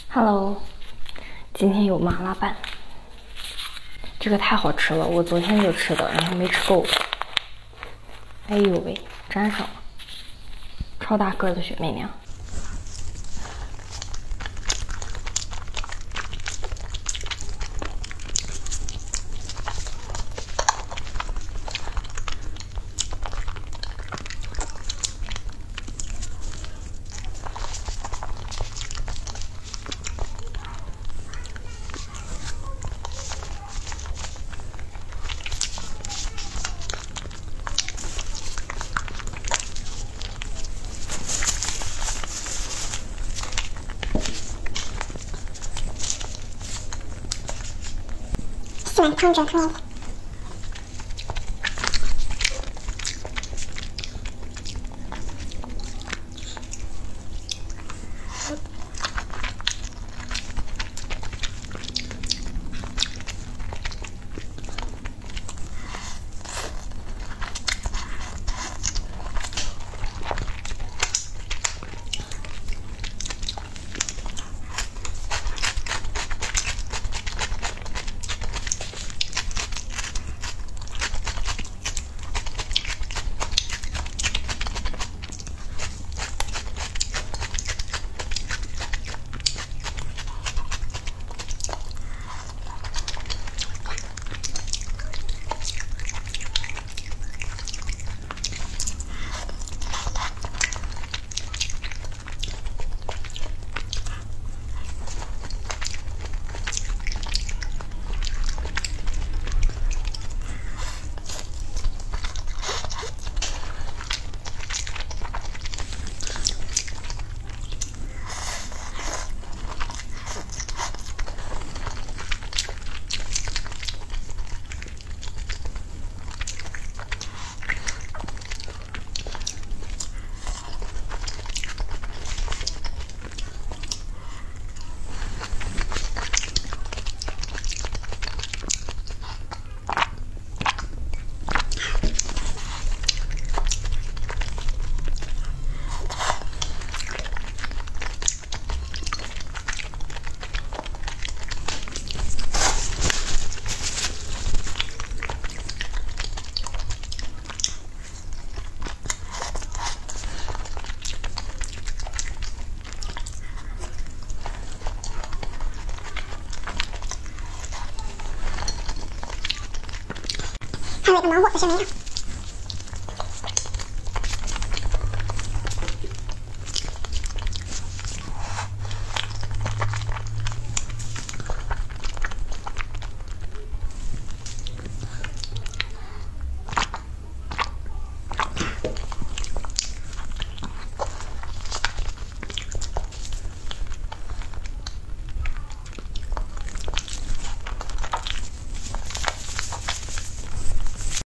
Hello，今天有麻辣拌，这个太好吃了，我昨天就吃的，然后没吃够。哎呦喂，粘上了，超大个的雪媚娘。 喜欢汤汁面。还有一个芒果的雪媚娘。